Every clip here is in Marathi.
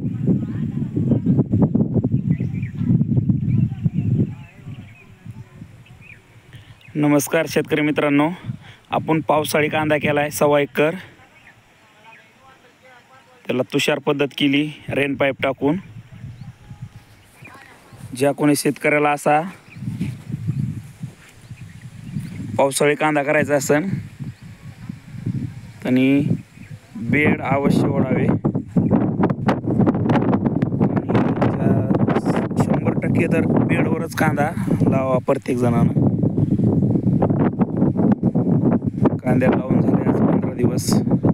नमस्कार शेतकरी मित्रांनो, आपण पावसाळी कांदा केला आहे 1.25 एकर. त्याला तुषार पद्धत केली रेन पाईप टाकून. ज्या कोणी शेतकऱ्याला असा पावसाळी कांदा करायचा असेल त्यांनी बेड अवश्य ओढावे. 100% तर बेडवरच कांदा लावा प्रत्येक जणानं. कांद्याला लावून झाले आज 15 दिवस.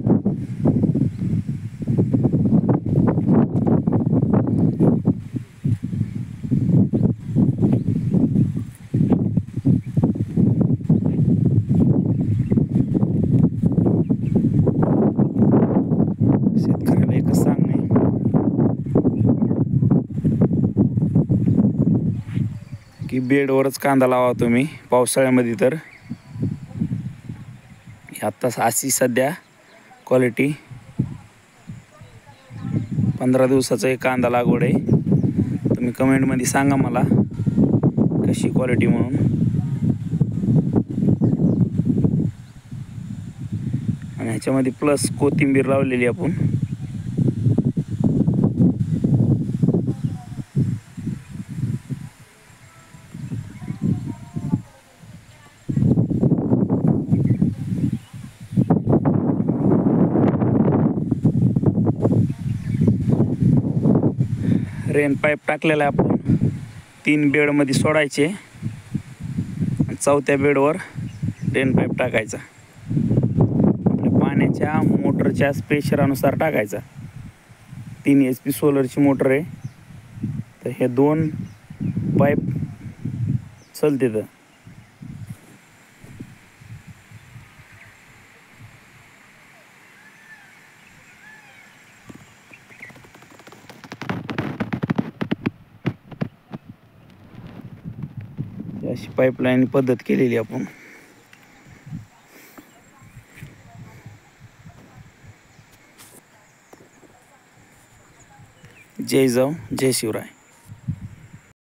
शेतकऱ्याला एकच सांगणे की बेडवरच कांदा लावा तुम्ही पावसाळ्यामध्ये. तर आत्ता अशी सध्या क्वालिटी 15 दिवसाचा एक कांदा लागवड आहे. तुम्ही कमेंटमध्ये सांगा मला कशी क्वालिटी म्हणून. आणि ह्याच्यामध्ये प्लस कोथिंबीर लावलेली आपण. रेन पाईप टाकलेला आहे आपण. 3 बेडमध्ये सोडायचे. 4थ्या बेडवर रेन पाईप टाकायचा. आपल्या पाण्याच्या मोटरच्या प्रेशरानुसार टाकायचा. 3 HP सोलरची मोटर आहे. तर हे 2 पाईप चलते. तर अशी पाईपलाईन पद्धत केलेली आपण. जय जाऊ जय शिवराय.